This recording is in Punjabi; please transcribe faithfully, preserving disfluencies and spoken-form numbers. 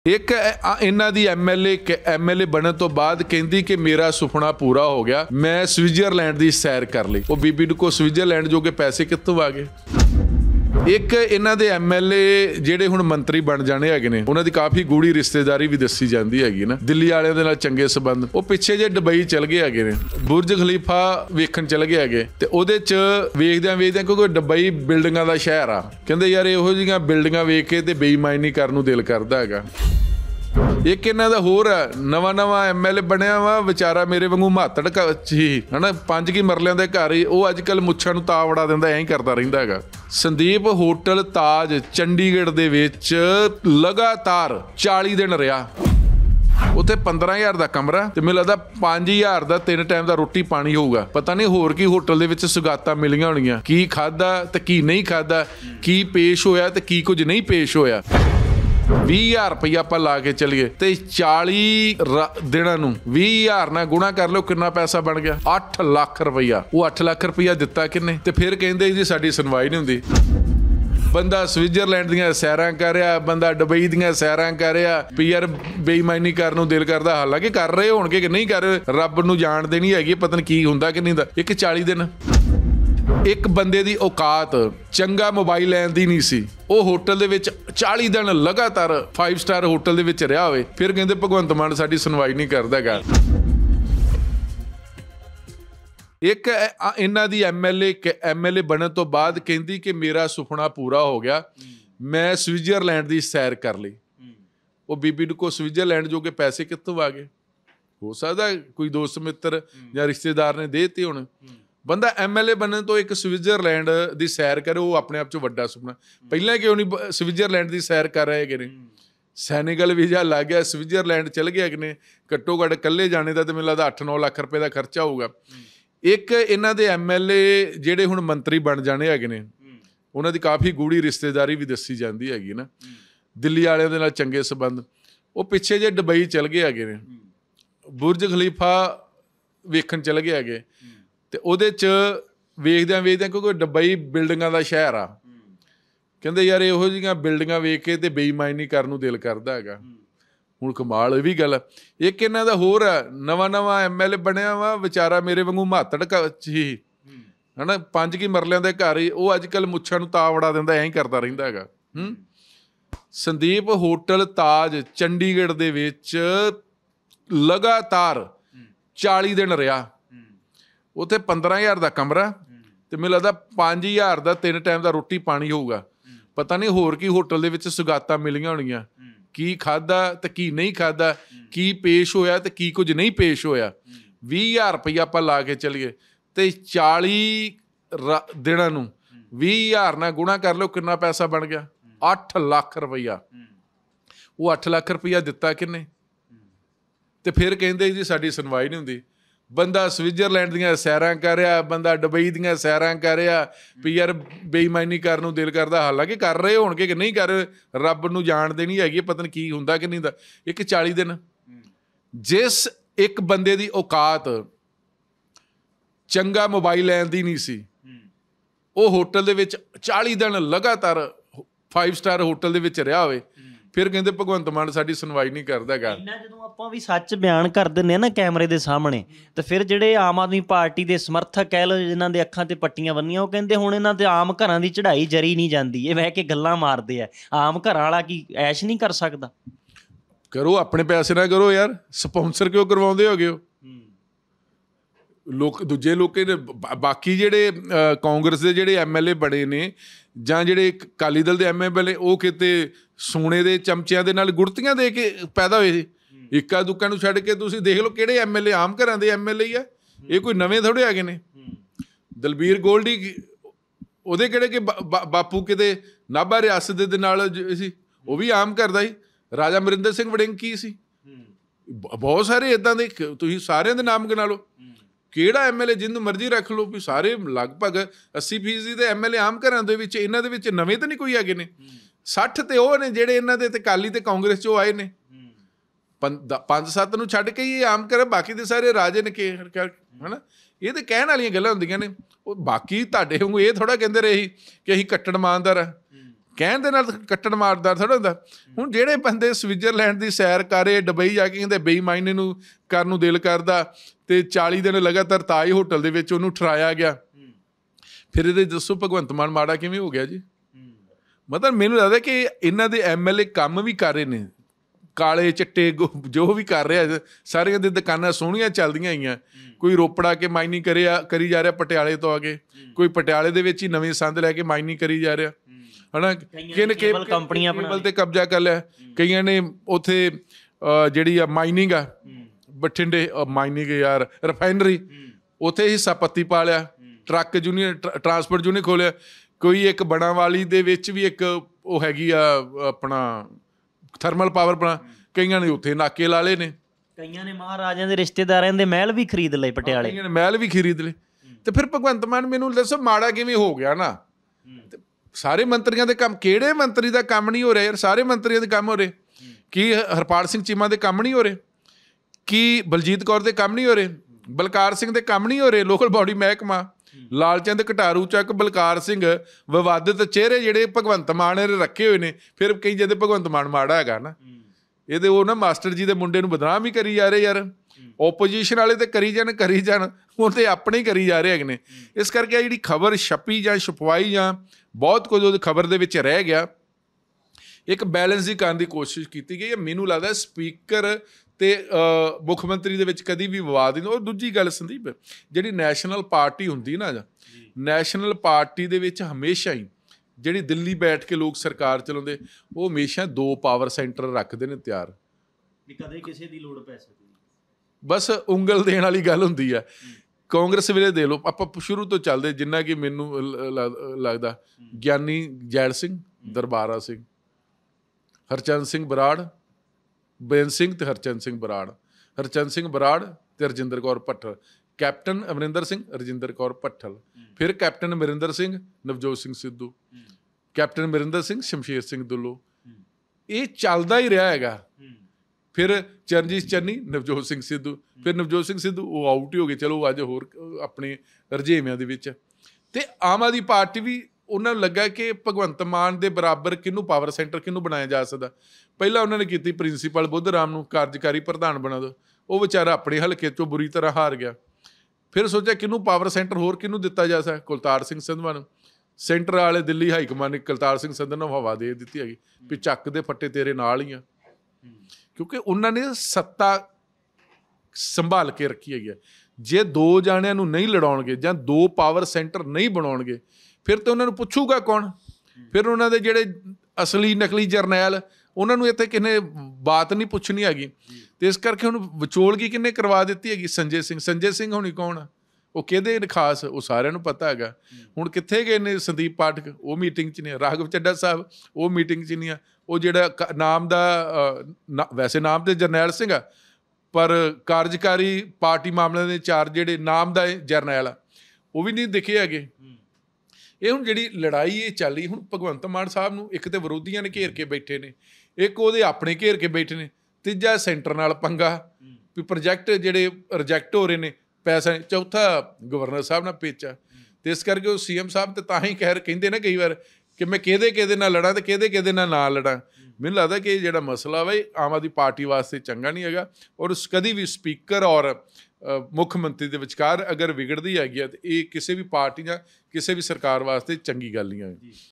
एक इन्हां दी एमएलए एमएलए बनने तो बाद कहती कि मेरा सुपना पूरा हो गया, मैं स्विट्जरलैंड की सैर कर ली। वो बीबी को स्विट्जरलैंड जो के पैसे कितों आ गए। एक इन्हां दे एमएलए ਜਿਹੜੇ ਹੁਣ ਮੰਤਰੀ ਬਣ ਜਾਣੇ ਹੈਗੇ ਨੇ, ਉਹਨਾਂ ਦੀ ਕਾਫੀ ਗੂੜੀ ਰਿਸ਼ਤੇਦਾਰੀ ਵੀ ਦੱਸੀ ਜਾਂਦੀ ਹੈਗੀ ਨਾ, ਦਿੱਲੀ ਵਾਲਿਆਂ ਦੇ ਨਾਲ ਚੰਗੇ ਸਬੰਧ। ਉਹ ਪਿੱਛੇ ਜੇ ਦੁਬਈ ਚਲ ਗਏ ਹੈਗੇ ਨੇ, ਬੁਰਜ ਖਲੀਫਾ ਵੇਖਣ ਚਲ ਗਏ ਹੈਗੇ, ਤੇ ਉਹਦੇ ਚ ਵੇਖਦਿਆਂ ਵੇਖਦਿਆਂ ਕਿਉਂਕਿ ਦੁਬਈ ਬਿਲਡਿੰਗਾਂ ਦਾ ਸ਼ਹਿਰ ਆ, ਕਹਿੰਦੇ ਯਾਰ ਇਹੋ ਜਿਹੀਆਂ ਬਿਲਡਿੰਗਾਂ ਵੇਖ ਕੇ ਤੇ ਬੇਈਮਾਨੀ ਕਰਨ ਨੂੰ ਦਿਲ ਕਰਦਾ ਹੈਗਾ। एक इन्हां दा होर नवां नवां एम एल ए बनिया वा, विचारा मेरे वांगू महातड़ ही है ना, पंज की मरलियां दे घर ही वो अजकल मुच्छां नूं तावड़ा दिंदा, ऐं ही करदा रहिंदा हैगा। संदीप होटल ताज चंडीगढ़ दे विच लगातार चाली दिन रहा, उत्थे पंद्रह हज़ार का कमरा ते मैनूं लगदा पांच हज़ार का तीन टाइम का रोटी पानी होऊगा। पता नहीं होर की होटल दे विच सुगातां मिलियां होणीआं, की खादा ते की नहीं खादा, की पेश होया ते की कुछ नहीं पेश होया। भी हज़ार रुपया आप ला के चलीए तो चाली दिनों नूं भी हज़ार ना गुणा कर लो, कितना पैसा बन गया? अठ लाख रुपया। वो अठ लाख रुपया दिता किन्ने? ते फिर कहंदे जी साडी सुनवाई नहीं हुंदी। बंदा स्विट्जरलैंड दीयां सैरां कर रहा, बंदा दुबई दीयां सैरां कर रहा, भी यार बेईमानी करन नूं दिल करदा, हालांकि कर रहे होणगे कि नहीं कर रहे, रब नूं जाणदे नहीं हैगे, पता नहीं की हुंदा कि नहीं हुंदा। एक चाली दिन एक बंदे दी औकात चंगा मोबाइल लैन दी नहीं सी, वो होटल दे विच चाली दिन लगातार फाइव स्टार होटल दे विच रहा होवे, फिर कहंदे भगवंत मान साडी सुनवाई नहीं करदा गा। एक इन्हां दी एमएलए एमएलए बनने तो बाद कहती कि मेरा सुपना पूरा हो गया, मैं स्विट्जरलैंड की सैर कर ली। वो बीबी को स्विट्जरलैंड जो के पैसे कितों आ गए? हो सकदा कोई दोस्त मित्र या रिश्तेदार ने देते होण। बंदा एम एल ए बनने तो एक स्विट्जरलैंड की सैर करे, वो अपने आप च वड्डा सुपना। पहले क्यों नहीं स्विट्जरलैंड की सैर कर रहे हैं? सैनिकल वीजा लग गया, स्विट्जरलैंड चल गए ने, घट्टो घट्ट कल्ले जाने का तो मैनूं लगदा अठ नौ लाख रुपए का खर्चा होगा। एक इन्हां दे एम एल ए ਜਿਹੜੇ ਹੁਣ ਮੰਤਰੀ बन जाने हैगे ने, ਉਹਨਾਂ ਦੀ काफ़ी गूढ़ी रिश्तेदारी भी दसी जाती हैगी ना, ਦਿੱਲੀ ਵਾਲਿਆਂ ਦੇ ਨਾਲ ਚੰਗੇ ਸਬੰਧ। ਉਹ ਪਿੱਛੇ ਜੇ ਦੁਬਈ ਚਲ ਗਏ ਹੈਗੇ ਨੇ, ਬੁਰਜ ਖਲੀਫਾ ਵੇਖਣ ਚਲ ਗਏ ਹੈਗੇ, ਤੇ ਉਹਦੇ ਚ ਵੇਖਦਿਆਂ ਵੇਖਦਿਆਂ ਕਿਉਂਕਿ ਦੁਬਈ ਬਿਲਡਿੰਗਾਂ ਦਾ ਸ਼ਹਿਰ ਆ, ਕਹਿੰਦੇ ਯਾਰ ਇਹੋ ਜਿਹੀਆਂ ਬਿਲਡਿੰਗਾਂ ਵੇਖ ਕੇ ਤੇ ਬੇਈਮਾਨੀ ਕਰਨ ਨੂੰ ਦਿਲ ਕਰਦਾ ਹੈਗਾ। ਹੁਣ ਕਮਾਲ ਇਹ ਵੀ ਗੱਲ। ਇੱਕ ਇਹਨਾਂ ਦਾ ਹੋਰ ਨਵਾਂ ਨਵਾਂ ਐਮ ਐਲ ਏ ਬਣਿਆ ਵਾ, ਵਿਚਾਰਾ ਮੇਰੇ ਵਾਂਗੂ ਮਾਤੜ ਹੀ ਹੈ ਨਾ, ਪੰਜ ਕੀ ਮਰਲਿਆਂ ਦੇ ਘਰ ਹੀ ਉਹ ਅਜਕੱਲ ਮੁੱਛਾਂ ਨੂੰ ਤਾਵੜਾ ਦਿੰਦਾ, ਐਂ ਹੀ ਕਰਦਾ ਰਹਿੰਦਾ ਹੈਗਾ। ਹੂੰ ਸੰਦੀਪ ਹੋਟਲ ਤਾਜ ਚੰਡੀਗੜ੍ਹ ਦੇ ਵਿੱਚ ਲਗਾਤਾਰ ਚਾਲੀ ਦਿਨ ਰਿਹਾ, उत्थे पंद्रह हज़ार का कमरा ते मैनूं लगदा पांच हज़ार का तीन टाइम का रोटी पानी होऊगा। पता नहीं होर की होटल दे विच सुगातां मिलियां होणीआं, की खादा ते की नहीं खादा, की पेश होया ते की कुछ नहीं पेश होया। भी हज़ार रुपया आप ला के चलीए तो चाली दिनों नूं भी हज़ार ना गुणा कर लो, कितना पैसा बन गया? अठ लाख रुपया। वो अठ लाख रुपया दिता किन्ने? ते फिर कहंदे जी साडी सुनवाई नहीं हुंदी। बंदा स्विट्जरलैंड दीयां सैरां कर रहा, बंदा दुबई दीयां सैरां कर रहा, भी यार बेईमानी करन नूं दिल करदा, हालांकि कर रहे होणगे कि नहीं कर रहे, रब नूं जाणदे नहीं हैगे, पता नहीं की हुंदा कि नहीं हुंदा। एक चाली दिन जिस एक बंदे दी औकात चंगा मोबाइल लैन दी नहीं सी, वो होटल दे विच चाली दिन लगातार फाइव स्टार होटल दे विच रहा होवे, फिर कहते भगवंत मान साडी सुनवाई नहीं करदा गा। ਜਦੋਂ ਆਪਾਂ ਵੀ ਸੱਚ ਬਿਆਨ ਕਰ ਦਿੰਦੇ ਆ ਨਾ ਕੈਮਰੇ ਦੇ ਸਾਹਮਣੇ, ਤੇ ਫਿਰ ਜਿਹੜੇ ਆਮ ਆਦਮੀ ਪਾਰਟੀ ਦੇ ਸਮਰਥਕ ਕਹਿ ਲਓ, ਜਿਨ੍ਹਾਂ ਦੇ ਅੱਖਾਂ ਤੇ ਪੱਟੀਆਂ ਬੰਨੀਆਂ, ਉਹ ਕਹਿੰਦੇ ਹੁਣ ਇਹਨਾਂ ਦੇ ਆਮ ਘਰਾਂ ਦੀ ਚੜ੍ਹਾਈ ਜਰੀ ਨਹੀਂ ਜਾਂਦੀ, ਇਹ ਬਹਿ ਕੇ ਗੱਲਾਂ ਮਾਰਦੇ ਆ। ਆਮ ਘਰਾਂ ਵਾਲਾ ਕੀ ਐਸ਼ ਨਹੀਂ ਕਰ ਸਕਦਾ? ਕਰੋ ਆਪਣੇ ਪੈਸੇ ਨਾਲ ਕਰੋ ਯਾਰ, ਸਪਾਂਸਰ ਕਿਉਂ ਕਰਵਾਉਂਦੇ ਹੋਗੇ ਹੋ ਲੋਕ? ਦੂਜੇ ਲੋਕ ਨੇ ਬਾਕੀ ਜਿਹੜੇ ਕਾਂਗਰਸ ਦੇ ਜਿਹੜੇ ਐਮ ਐਲ ਏ ਬਣੇ ਨੇ, ਜਾਂ ਜਿਹੜੇ ਅਕਾਲੀ ਦਲ ਦੇ ਐਮ ਐਲ ਏ, ਉਹ ਕਿਤੇ ਸੋਨੇ ਦੇ ਚਮਚਿਆਂ ਦੇ ਨਾਲ ਗੁੜਤੀਆਂ ਦੇ ਕੇ ਪੈਦਾ ਹੋਏ ਸੀ। ਇੱਕਾ ਦੁੱਕਾ ਨੂੰ ਛੱਡ ਕੇ ਤੁਸੀਂ ਦੇਖ ਲਓ ਕਿਹੜੇ ਐਮ ਐਲ ਏ ਆਮ ਘਰਾਂ ਦੇ ਐਮ ਐਲ ਏ ਆ, ਇਹ ਕੋਈ ਨਵੇਂ ਥੋੜ੍ਹੇ ਹੈਗੇ ਨੇ। ਦਲਬੀਰ ਗੋਲਡੀ ਉਹਦੇ ਕਿਹੜੇ ਕਿ ਬਾਪੂ ਕਿਤੇ ਨਾਭਾ ਰਿਆਸਤ ਦੇ ਨਾਲ ਸੀ, ਉਹ ਵੀ ਆਮ ਘਰ ਦਾ ਸੀ। ਰਾਜਾ ਅਮਰਿੰਦਰ ਸਿੰਘ ਵੜਿੰਗ ਕੀ ਸੀ? ਬਹੁਤ ਸਾਰੇ ਇੱਦਾਂ ਦੇ, ਤੁਸੀਂ ਸਾਰਿਆਂ ਦੇ ਨਾਮ ਗਿਣਾ ਲਓ, ਕਿਹੜਾ ਐਮ ਐਲ ਏ ਜਿਹਨੂੰ ਮਰਜ਼ੀ ਰੱਖ ਲਓ, ਵੀ ਸਾਰੇ ਲਗਭਗ ਅੱਸੀ ਫੀਸਦੀ ਦੇ ਐਮ ਐਲ ਏ ਆਮ ਘਰਾਂ ਦੇ ਵਿੱਚ। ਇਹਨਾਂ ਦੇ ਵਿੱਚ ਨਵੇਂ ਤਾਂ ਨਹੀਂ ਕੋਈ ਹੈਗੇ ਨੇ। ਸੱਠ ਤੇ ਉਹ ਨੇ ਜਿਹੜੇ ਇਹਨਾਂ ਦੇ ਤੇ ਅਕਾਲੀ ਤੇ ਕਾਂਗਰਸ 'ਚੋਂ ਆਏ ਨੇ, ਪੰਜ ਸੱਤ ਨੂੰ ਛੱਡ ਕੇ ਹੀ ਆਮ ਘਰ, ਬਾਕੀ ਦੇ ਸਾਰੇ ਰਾਜੇ ਨੇ ਕੇ ਹੈ ਨਾ। ਇਹ ਤਾਂ ਕਹਿਣ ਵਾਲੀਆਂ ਗੱਲਾਂ ਹੁੰਦੀਆਂ ਨੇ। ਉਹ ਬਾਕੀ ਤੁਹਾਡੇ ਵਾਂਗੂ ਇਹ ਥੋੜ੍ਹਾ ਕਹਿੰਦੇ ਰਹੇ ਕਿ ਅਸੀਂ ਕੱਟੜ ਇਮਾਨਦਾਰ ਆ, ਕਹਿਣ ਦੇ ਨਾਲ ਕੱਟਣ ਮਾਰਦਾ ਥੋੜ੍ਹਾ ਹੁੰਦਾ। ਹੁਣ ਜਿਹੜੇ ਬੰਦੇ ਸਵਿਟਜ਼ਰਲੈਂਡ ਦੀ ਸੈਰ ਕਰੇ, ਡਬਈ ਜਾ ਕੇ ਕਹਿੰਦੇ ਬੇਈਮਾਨੀ ਨੂੰ ਕਰਨ ਨੂੰ ਦਿਲ ਕਰਦਾ, ਅਤੇ ਚਾਲੀ ਦਿਨ ਲਗਾਤਾਰ ਤਾਜ ਹੋਟਲ ਦੇ ਵਿੱਚ ਉਹਨੂੰ ਠਰਾਇਆ ਗਿਆ, ਫਿਰ ਇਹਦੇ ਦੱਸੋ ਭਗਵੰਤ ਮਾਨ ਮਾੜਾ ਕਿਵੇਂ ਹੋ ਗਿਆ ਜੀ? ਮਤਲਬ ਮੈਨੂੰ ਲੱਗਦਾ ਕਿ ਇਹਨਾਂ ਦੇ ਐਮ ਐਲ ਏ ਕੰਮ ਵੀ ਕਰ ਰਹੇ ਨੇ, ਕਾਲੇ ਚਿੱਟੇ ਜੋ ਵੀ ਕਰ ਰਿਹਾ, ਸਾਰੀਆਂ ਦੀ ਦੁਕਾਨਾਂ ਸੋਹਣੀਆਂ ਚੱਲਦੀਆਂ ਆਈਆਂ। ਕੋਈ ਰੋਪੜ ਆ ਕੇ ਮਾਈਨਿੰਗ ਕਰਿਆ ਕਰੀ ਜਾ ਰਿਹਾ ਪਟਿਆਲੇ ਤੋਂ ਆ ਕੇ, ਕੋਈ ਪਟਿਆਲੇ ਦੇ ਵਿੱਚ ਹੀ ਨਵੀਂ ਸੰਦ ਲੈ ਕੇ ਮਾਈਨਿੰਗ ਕਰੀ ਜਾ ਰਿਹਾ, ਹੈ ਨਾ। ਕਿਨ ਕੇਬਲ ਕੰਪਨੀਆਂ ਕੇਬਲ 'ਤੇ ਕਬਜ਼ਾ ਕਰ ਲਿਆ, ਕਈਆਂ ਨੇ ਉੱਥੇ ਜਿਹੜੀ ਆ ਮਾਈਨਿੰਗ ਆ ਬਠਿੰਡੇ ਮਾਈਨਿੰਗ ਯਾਰ ਰਿਫਾਈਨਰੀ, ਉੱਥੇ ਹਿੱਸਾ ਪੱਤੀ ਪਾ ਲਿਆ, ਟਰੱਕ ਯੂਨੀਅਨ ਟਰਾਂਸਪੋਰਟ ਯੂਨੀਅਨ ਖੋਲ੍ਹਿਆ। ਕੋਈ ਇੱਕ ਬਣਾ ਵਾਲੀ ਦੇ ਵਿੱਚ ਵੀ ਇੱਕ ਉਹ ਹੈਗੀ ਆ ਆਪਣਾ ਥਰਮਲ ਪਾਵਰ ਪਲਾਂ, ਕਈਆਂ ਨੇ ਉੱਥੇ ਨਾਕੇ ਲਾ ਲਏ ਨੇ, ਕਈਆਂ ਨੇ ਮਹਾਰਾਜਿਆਂ ਦੇ ਰਿਸ਼ਤੇਦਾਰਾਂ ਦੇ ਮਹਿਲ ਵੀ ਖਰੀਦ ਲਏ ਪਟਿਆਲੇ, ਕਈਆਂ ਨੇ ਮਹਿਲ ਵੀ ਖਰੀਦ ਲਏ। ਤੇ ਫਿਰ ਭਗਵੰਤ ਮਾਨ ਮੈਨੂੰ ਦੱਸੋ ਮਾੜਾ ਕਿਵੇਂ ਹੋ ਗਿਆ ਨਾ? ਸਾਰੇ ਮੰਤਰੀਆਂ ਦੇ ਕੰਮ, ਕਿਹੜੇ ਮੰਤਰੀ ਦਾ ਕੰਮ ਨਹੀਂ ਹੋ ਰਿਹਾ ਯਾਰ? ਸਾਰੇ ਮੰਤਰੀਆਂ ਦੇ ਕੰਮ ਹੋ ਰਹੇ। ਕੀ ਹਰਪਾਲ ਸਿੰਘ ਚੀਮਾ ਦੇ ਕੰਮ ਨਹੀਂ ਹੋ ਰਹੇ? ਕੀ ਬਲਜੀਤ ਕੌਰ ਦੇ ਕੰਮ ਨਹੀਂ ਹੋ ਰਹੇ? ਬਲਕਾਰ ਸਿੰਘ ਦੇ ਕੰਮ ਨਹੀਂ ਹੋ ਰਹੇ? ਲੋਕਲ ਬਾਡੀ ਮਹਿਕਮਾ ਲਾਲਚੰਦ ਕਟਾਰੂ ਚੱਕ ਬਲਕਾਰ ਸਿੰਘ ਵਿਵਾਦਿਤ ਚਿਹਰੇ ਜਿਹੜੇ ਭਗਵੰਤ ਮਾਨ ਨੇ ਰੱਖੇ ਹੋਏ ਨੇ, ਫਿਰ ਕਈ ਜਾਂਦੇ ਭਗਵੰਤ ਮਾਨ ਮਾੜਾ ਹੈਗਾ ਨਾ। ਇਹਦੇ ਉਹ ਨਾ ਮਾਸਟਰ ਜੀ ਦੇ ਮੁੰਡੇ ਨੂੰ ਬਦਨਾਮ ਹੀ ਕਰੀ ਜਾ ਰਹੇ ਯਾਰ। ਓਪੋਜੀਸ਼ਨ ਵਾਲੇ ਤੇ ਕਰੀ ਜਾਣ ਕਰੀ ਜਾਣ, ਉਹ ਤੇ ਆਪਣੇ ਹੀ ਕਰੀ ਜਾ ਰਹੇ ਹੈਗੇ ਨੇ। ਇਸ ਕਰਕੇ ਆ ਜਿਹੜੀ ਖਬਰ ਛਪੀ ਜਾਂ ਛਪਵਾਈ ਜਾਂ ਬਹੁਤ ਕੁਝ ਉਹਦੀ ਖਬਰ ਦੇ ਵਿੱਚ ਰਹਿ ਗਿਆ, ਇੱਕ ਬੈਲੈਂਸ ਹੀ ਕਰਨ ਦੀ ਕੋਸ਼ਿਸ਼ ਕੀਤੀ ਗਈ ਹੈ। ਮੈਨੂੰ ਲੱਗਦਾ ਸਪੀਕਰ ਅਤੇ ਮੁੱਖ ਮੰਤਰੀ ਦੇ ਵਿੱਚ ਕਦੀ ਵੀ ਵਿਵਾਦ ਨਹੀਂ। ਔਰ ਦੂਜੀ ਗੱਲ ਸੰਦੀਪ, ਜਿਹੜੀ ਨੈਸ਼ਨਲ ਪਾਰਟੀ ਹੁੰਦੀ ਨਾ, ਜਾਂ ਨੈਸ਼ਨਲ ਪਾਰਟੀ ਦੇ ਵਿੱਚ ਹਮੇਸ਼ਾ ਹੀ ਜਿਹੜੀ ਦਿੱਲੀ ਬੈਠ ਕੇ ਲੋਕ ਸਰਕਾਰ ਚਲਾਉਂਦੇ, ਉਹ ਹਮੇਸ਼ਾ ਦੋ ਪਾਵਰ ਸੈਂਟਰ ਰੱਖਦੇ ਨੇ ਤਿਆਰ, ਕਦੇ ਕਿਸੇ ਦੀ ਲੋੜ ਪੈ ਸਕਦੀ। ਬਸ ਉਂਗਲ ਦੇਣ ਵਾਲੀ ਗੱਲ ਹੁੰਦੀ ਆ। ਕਾਂਗਰਸ ਵੇਲੇ ਦੇ ਲਓ, ਆਪਾਂ ਸ਼ੁਰੂ ਤੋਂ ਚੱਲਦੇ, ਜਿੰਨਾ ਕਿ ਮੈਨੂੰ ਲੱਗਦਾ ਗਿਆਨੀ ਜੈਲ ਸਿੰਘ, ਦਰਬਾਰਾ ਸਿੰਘ, ਹਰਚੰਦ ਸਿੰਘ ਬਰਾੜ, ਬੇਅੰਤ ਸਿੰਘ ਅਤੇ ਹਰਚੰਦ ਸਿੰਘ ਬਰਾੜ, ਹਰਚੰਦ ਸਿੰਘ ਬਰਾੜ ਅਤੇ ਰਜਿੰਦਰ ਕੌਰ ਭੱਠਲ, ਕੈਪਟਨ ਅਮਰਿੰਦਰ ਸਿੰਘ, ਰਜਿੰਦਰ ਕੌਰ ਭੱਠਲ, ਫਿਰ ਕੈਪਟਨ ਅਮਰਿੰਦਰ ਸਿੰਘ, ਨਵਜੋਤ ਸਿੰਘ ਸਿੱਧੂ, ਕੈਪਟਨ ਅਮਰਿੰਦਰ ਸਿੰਘ, ਸ਼ਮਸ਼ੇਰ ਸਿੰਘ ਦੁੱਲੋ। ਇਹ ਚੱਲਦਾ ਹੀ ਰਿਹਾ ਹੈਗਾ। ਫਿਰ ਚਰਨਜੀਤ ਚੰਨੀ, ਨਵਜੋਤ ਸਿੰਘ ਸਿੱਧੂ, ਫਿਰ ਨਵਜੋਤ ਸਿੰਘ ਸਿੱਧੂ ਉਹ ਆਊਟ ਹੀ ਹੋ ਗਏ, ਚਲੋ ਅੱਜ ਹੋਰ ਆਪਣੇ ਰੁਝੇਵਿਆਂ ਦੇ ਵਿੱਚ। ਅਤੇ ਆਮ ਆਦਮੀ ਪਾਰਟੀ ਵੀ ਉਹਨਾਂ ਨੂੰ ਲੱਗਾ ਕਿ ਭਗਵੰਤ ਮਾਨ ਦੇ ਬਰਾਬਰ ਕਿਹਨੂੰ ਪਾਵਰ ਸੈਂਟਰ ਕਿਹਨੂੰ ਬਣਾਇਆ ਜਾ ਸਕਦਾ। ਪਹਿਲਾਂ ਉਹਨਾਂ ਨੇ ਕੀਤੀ ਪ੍ਰਿੰਸੀਪਲ ਬੁੱਧ ਰਾਮ ਨੂੰ ਕਾਰਜਕਾਰੀ ਪ੍ਰਧਾਨ ਬਣਾ ਦਿਓ, ਉਹ ਵਿਚਾਰਾ ਆਪਣੇ ਹਲਕੇ 'ਚੋਂ ਬੁਰੀ ਤਰ੍ਹਾਂ ਹਾਰ ਗਿਆ। ਫਿਰ ਸੋਚਿਆ ਕਿਹਨੂੰ ਪਾਵਰ ਸੈਂਟਰ ਹੋਰ ਕਿਹਨੂੰ ਦਿੱਤਾ ਜਾ ਸਕਦਾ, ਕੁਲਤਾਰ ਸਿੰਘ ਸੰਧਵਾ ਨੂੰ। ਸੈਂਟਰ ਵਾਲੇ ਦਿੱਲੀ ਹਾਈਕਮਾਨ ਨੇ ਕੁਲਤਾਰ ਸਿੰਘ ਸੰਧਵਾ ਨੂੰ ਹਵਾ ਦੇ ਦਿੱਤੀ ਹੈਗੀ ਵੀ ਚੱਕ ਦੇ ਫੱਟੇ ਤੇਰੇ ਨਾਲ ਹੀ ਆ, ਕਿਉਂਕਿ ਉਹਨਾਂ ਨੇ ਸੱਤਾ ਸੰਭਾਲ ਕੇ ਰੱਖੀ ਹੈਗੀ ਆ। ਜੇ ਦੋ ਜਾਣਿਆਂ ਨੂੰ ਨਹੀਂ ਲੜਾਉਣਗੇ ਜਾਂ ਦੋ ਪਾਵਰ ਸੈਂਟਰ ਨਹੀਂ ਬਣਾਉਣਗੇ, ਫਿਰ ਤਾਂ ਉਹਨਾਂ ਨੂੰ ਪੁੱਛੂਗਾ ਕੌਣ? ਫਿਰ ਉਹਨਾਂ ਦੇ ਜਿਹੜੇ ਅਸਲੀ ਨਕਲੀ ਜਰਨੈਲ, ਉਹਨਾਂ ਨੂੰ ਇੱਥੇ ਕਿੰਨੇ ਬਾਤ ਨਹੀਂ ਪੁੱਛਣੀ ਹੈਗੀ। ਅਤੇ ਇਸ ਕਰਕੇ ਹੁਣ ਵਿਚੋਲਗੀ ਕਿਹਨੇ ਕਰਵਾ ਦਿੱਤੀ ਹੈਗੀ? ਸੰਜੇ ਸਿੰਘ। ਸੰਜੇ ਸਿੰਘ ਹੋਣੀ ਕੌਣ ਆ? ਉਹ ਕਿਹਦੇ ਖਾਸ? ਉਹ ਸਾਰਿਆਂ ਨੂੰ ਪਤਾ ਹੈਗਾ। ਹੁਣ ਕਿੱਥੇ ਗਏ ਨੇ ਸੰਦੀਪ ਪਾਠਕ? ਉਹ ਮੀਟਿੰਗ 'ਚ ਨੇ। ਰਾਘਵ ਚੱਡਾ ਸਾਹਿਬ ਉਹ ਮੀਟਿੰਗ 'ਚ ਨਹੀਂ ਆ। ਉਹ ਜਿਹੜਾ ਕ ਨਾਮ ਦਾ ਵੈਸੇ ਨਾਮ ਤੇ ਜਰਨੈਲ ਸਿੰਘ ਆ, ਪਰ ਕਾਰਜਕਾਰੀ ਪਾਰਟੀ ਮਾਮਲਿਆਂ ਦੇ ਇੰਚਾਰਜ ਜਿਹੜੇ ਨਾਮ ਦਾ ਜਰਨੈਲ ਆ, ਉਹ ਵੀ ਨਹੀਂ ਦਿਖੇ ਹੈਗੇ। ਇਹ ਹੁਣ ਜਿਹੜੀ ਲੜਾਈ ਇਹ ਚੱਲੀ, ਹੁਣ ਭਗਵੰਤ ਮਾਨ ਸਾਹਿਬ ਨੂੰ ਇੱਕ ਤਾਂ ਵਿਰੋਧੀਆਂ ਨੇ ਘੇਰ ਕੇ ਬੈਠੇ ਨੇ, ਇੱਕ ਉਹਦੇ ਆਪਣੇ ਘੇਰ ਕੇ ਬੈਠੇ ਨੇ, ਤੀਜਾ ਸੈਂਟਰ ਨਾਲ ਪੰਗਾ ਵੀ ਪ੍ਰੋਜੈਕਟ ਜਿਹੜੇ ਰਿਜੈਕਟ ਹੋ ਰਹੇ ਨੇ, ਪੈਸਾ, ਚੌਥਾ ਗਵਰਨਰ ਸਾਹਿਬ ਨਾਲ ਪੇਚਾ। ਅਤੇ ਇਸ ਕਰਕੇ ਉਹ ਸੀ ਐਮ ਸਾਹਿਬ ਤਾਂ ਤਾਂ ਹੀ ਕਹਿ ਕਹਿੰਦੇ ਨਾ ਕਈ ਵਾਰ ਕਿ ਮੈਂ ਕਿਹਦੇ ਕਿਹਦੇ ਨਾਲ ਲੜਾਂ ਅਤੇ ਕਿਹਦੇ ਕਿਹਦੇ ਨਾਲ ਨਾ ਲੜਾਂ। ਮੈਨੂੰ ਲੱਗਦਾ ਕਿ ਇਹ ਜਿਹੜਾ ਮਸਲਾ ਵਾ, ਇਹ ਆਮ ਆਦਮੀ ਪਾਰਟੀ ਵਾਸਤੇ ਚੰਗਾ ਨਹੀਂ ਹੈਗਾ। ਔਰ ਕਦੀ ਵੀ ਸਪੀਕਰ ਔਰ ਮੁੱਖ ਮੰਤਰੀ ਦੇ ਵਿਚਕਾਰ ਅਗਰ ਵਿਗੜਦੀ ਹੈਗੀ ਆ, ਤਾਂ ਇਹ ਕਿਸੇ ਵੀ ਪਾਰਟੀ ਜਾਂ ਕਿਸੇ ਵੀ ਸਰਕਾਰ ਵਾਸਤੇ ਚੰਗੀ ਗੱਲ ਨਹੀਂ ਹੈ।